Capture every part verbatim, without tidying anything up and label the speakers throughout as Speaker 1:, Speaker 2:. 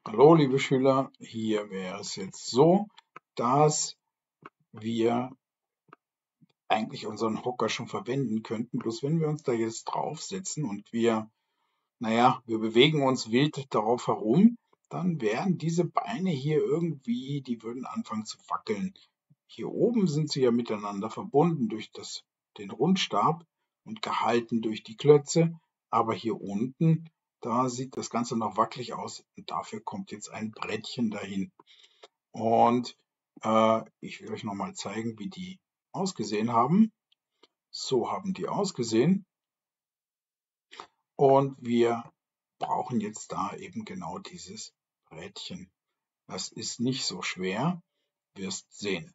Speaker 1: Hallo, liebe Schüler, hier wäre es jetzt so, dass wir eigentlich unseren Hocker schon verwenden könnten. Bloß wenn wir uns da jetzt draufsetzen und wir, naja, wir bewegen uns wild darauf herum, dann wären diese Beine hier irgendwie, die würden anfangen zu wackeln. Hier oben sind sie ja miteinander verbunden durch das, den Rundstab und gehalten durch die Klötze, aber hier unten, da sieht das Ganze noch wackelig aus und dafür kommt jetzt ein Brettchen dahin. Und äh, ich will euch nochmal zeigen, wie die ausgesehen haben. So haben die ausgesehen. Und wir brauchen jetzt da eben genau dieses Brettchen. Das ist nicht so schwer, wirst sehen.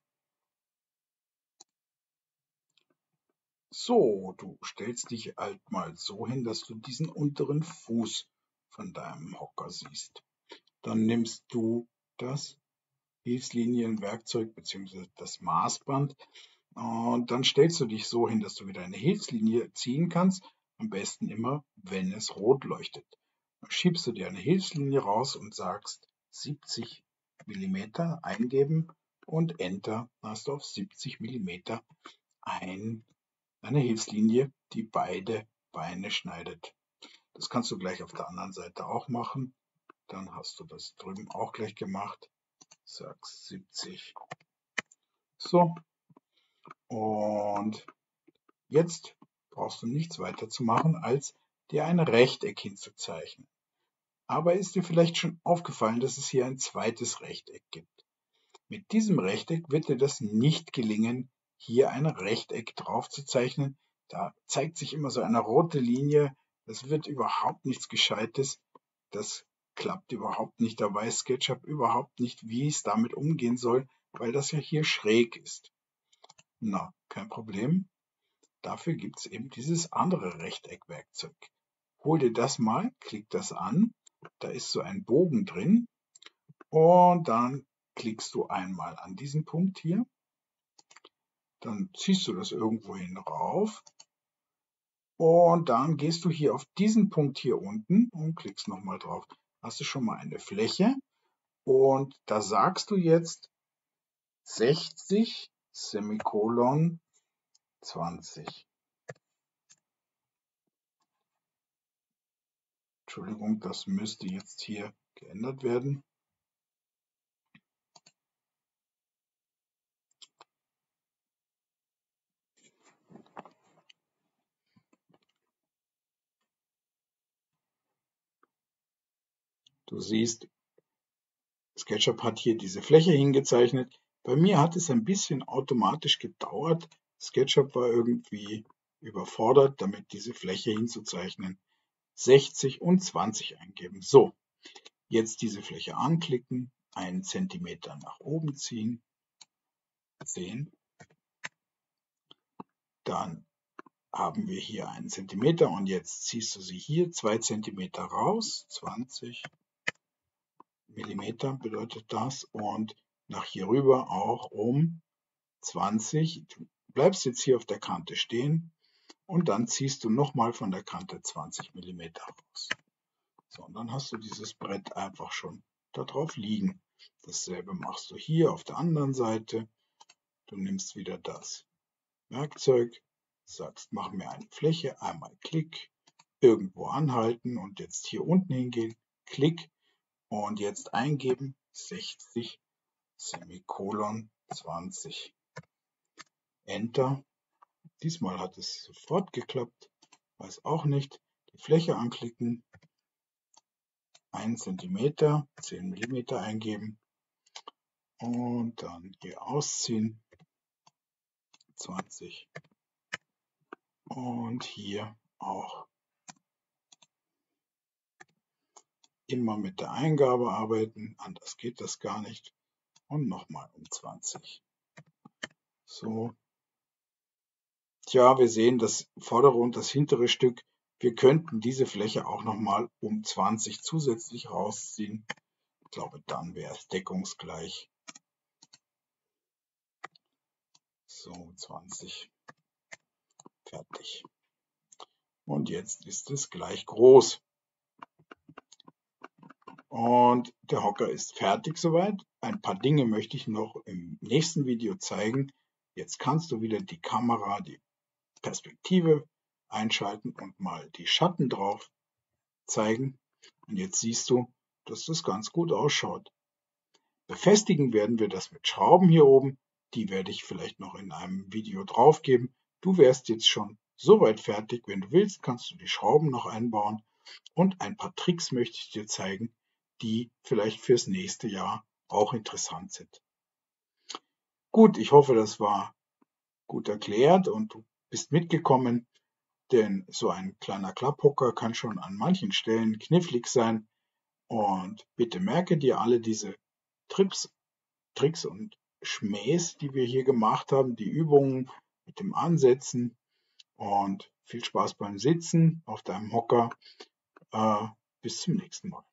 Speaker 1: So, du stellst dich halt mal so hin, dass du diesen unteren Fuß von deinem Hocker siehst. Dann nimmst du das Hilfslinienwerkzeug bzw. das Maßband. Und dann stellst du dich so hin, dass du wieder eine Hilfslinie ziehen kannst. Am besten immer, wenn es rot leuchtet. Dann schiebst du dir eine Hilfslinie raus und sagst siebzig Millimeter eingeben und Enter. Dann hast du auf siebzig Millimeter ein, eine Hilfslinie, die beide Beine schneidet. Das kannst du gleich auf der anderen Seite auch machen. Dann hast du das drüben auch gleich gemacht. Sagst siebzig. So. Und jetzt brauchst du nichts weiter zu machen, als dir ein Rechteck hinzuzeichnen. Aber ist dir vielleicht schon aufgefallen, dass es hier ein zweites Rechteck gibt? Mit diesem Rechteck wird dir das nicht gelingen, hier ein Rechteck drauf zu zeichnen. Da zeigt sich immer so eine rote Linie. Das wird überhaupt nichts Gescheites. Das klappt überhaupt nicht. Da weiß SketchUp überhaupt nicht, wie es damit umgehen soll, weil das ja hier schräg ist. Na, kein Problem. Dafür gibt es eben dieses andere Rechteckwerkzeug. Hol dir das mal, klick das an, da ist so ein Bogen drin und dann klickst du einmal an diesen Punkt hier, dann ziehst du das irgendwo hin rauf und dann gehst du hier auf diesen Punkt hier unten und klickst nochmal drauf. Hast du schon mal eine Fläche und da sagst du jetzt sechzig Semikolon zwanzig. Entschuldigung, das müsste jetzt hier geändert werden. Du siehst, SketchUp hat hier diese Fläche hingezeichnet. Bei mir hat es ein bisschen automatisch gedauert. SketchUp war irgendwie überfordert, damit diese Fläche hinzuzeichnen. sechzig und zwanzig eingeben. So, jetzt diese Fläche anklicken, einen Zentimeter nach oben ziehen, zehn. Dann haben wir hier einen Zentimeter und jetzt ziehst du sie hier zwei Zentimeter raus, zwanzig Millimeter bedeutet das, und nach hier rüber auch um zwanzig. Du bleibst jetzt hier auf der Kante stehen und dann ziehst du nochmal von der Kante zwanzig Millimeter raus. So, und dann hast du dieses Brett einfach schon da drauf liegen. Dasselbe machst du hier auf der anderen Seite. Du nimmst wieder das Werkzeug, sagst, mach mir eine Fläche, einmal Klick, irgendwo anhalten und jetzt hier unten hingehen, Klick und jetzt eingeben sechzig Semikolon zwanzig. Enter. Diesmal hat es sofort geklappt. Weiß auch nicht. Die Fläche anklicken, ein Zentimeter, zehn Millimeter eingeben und dann hier ausziehen, zwanzig. Und hier auch immer mit der Eingabe arbeiten, anders geht das gar nicht. Und nochmal um zwanzig. So. Tja, wir sehen das vordere und das hintere Stück. Wir könnten diese Fläche auch nochmal um zwanzig zusätzlich rausziehen. Ich glaube, dann wäre es deckungsgleich. So, zwanzig. Fertig. Und jetzt ist es gleich groß. Und der Hocker ist fertig soweit. Ein paar Dinge möchte ich noch im nächsten Video zeigen. Jetzt kannst du wieder die Kamera, die Perspektive einschalten und mal die Schatten drauf zeigen. Und jetzt siehst du, dass das ganz gut ausschaut. Befestigen werden wir das mit Schrauben hier oben. Die werde ich vielleicht noch in einem Video draufgeben. Du wärst jetzt schon soweit fertig. Wenn du willst, kannst du die Schrauben noch einbauen. Und ein paar Tricks möchte ich dir zeigen, die vielleicht fürs nächste Jahr auch interessant sind. Gut, ich hoffe, das war gut erklärt und du bist mitgekommen, denn so ein kleiner Klapphocker kann schon an manchen Stellen knifflig sein. Und bitte merke dir alle diese Trips, Tricks und Schmähs, die wir hier gemacht haben, die Übungen mit dem Ansetzen, und viel Spaß beim Sitzen auf deinem Hocker. Äh, bis zum nächsten Mal.